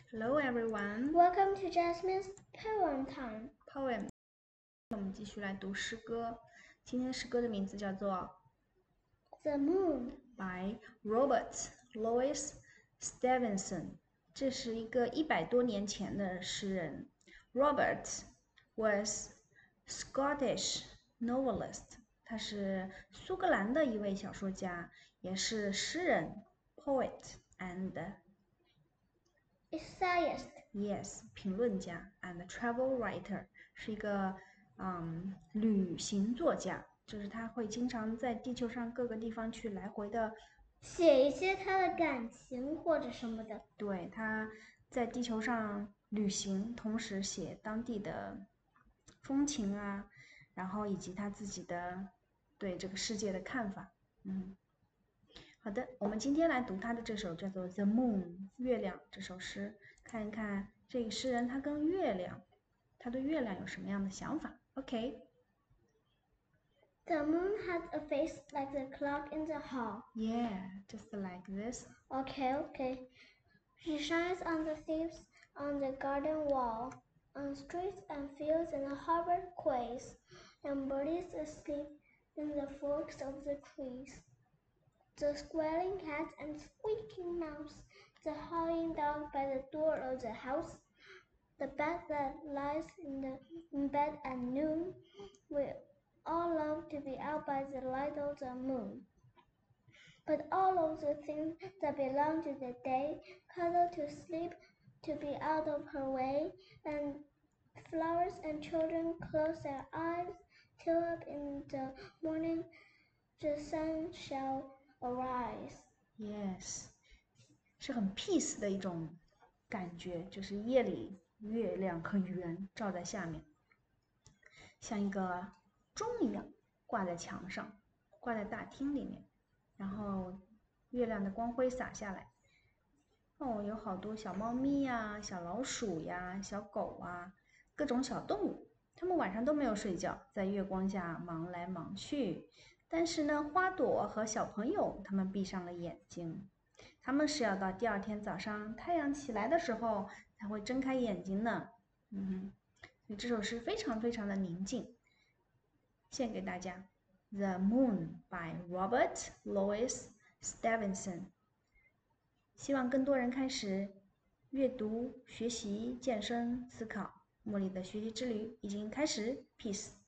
Hello everyone. Welcome to Jasmine's Poem Time. Poem. 我们继续来读诗歌。今天诗歌的名字叫做 The Moon by Robert Louis Stevenson。这是一个100多年前的诗人。Robert was Scottish novelist。他是苏格兰的一位小说家，也是诗人 poet and essayist. Yes, 评论家 and travel writer 是一个旅行作家，就是他会经常在地球上各个地方去来回的写一些他的感情或者什么的。 对，他在地球上旅行，同时写当地的风情啊，然后以及他自己的对这个世界的看法。好的，我们今天来读他的这首叫做《The Moon》月亮这首诗，看一看这个诗人他跟月亮，他对月亮有什么样的想法 ？OK。 The moon has a face like the clock in the hall. Yeah, just like this. Okay. She shines on the thieves on the garden wall, on streets and fields and harbor quays, and birdies asleep in the forks of the trees. The squalling cat and squeaking mouse, the howling dog by the door of the house, the bat that lies in bed at noon, we all love to be out by the light of the moon. But all of the things that belong to the day cuddle to sleep to be out of her way, and flowers and children close their eyes till up in the morning the sun shall arise. Yes， 是很 peace 的一种感觉，就是夜里月亮很圆，照在下面，像一个钟一样挂在墙上，挂在大厅里面，然后月亮的光辉洒下来。哦，有好多小猫咪呀、小老鼠呀、小狗啊，各种小动物，它们晚上都没有睡觉，在月光下忙来忙去。但是呢，花朵和小朋友他们闭上了眼睛，他们是要到第二天早上太阳起来的时候才会睁开眼睛呢。所以这首诗非常非常的宁静，献给大家。The Moon by Robert Louis Stevenson。希望更多人开始阅读、学习、健身、思考。茉莉的学习之旅已经开始，Peace。